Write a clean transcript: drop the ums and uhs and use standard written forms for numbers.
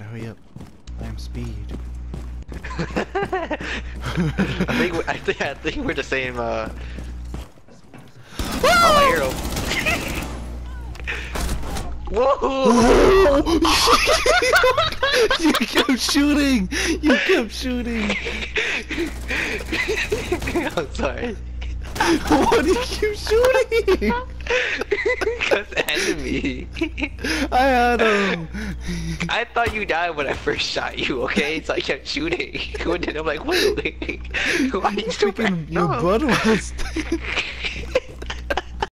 hurry up. I am speed. I think we're the same. Oh, my hero. Whoa! You kept shooting. You kept shooting. I'm sorry. Why do you keep shooting? Because enemy. I had him. I thought you died when I first shot you, okay? So I kept shooting. And then I'm like, wait. Why are you so Freaking bad? your No. bloodlust.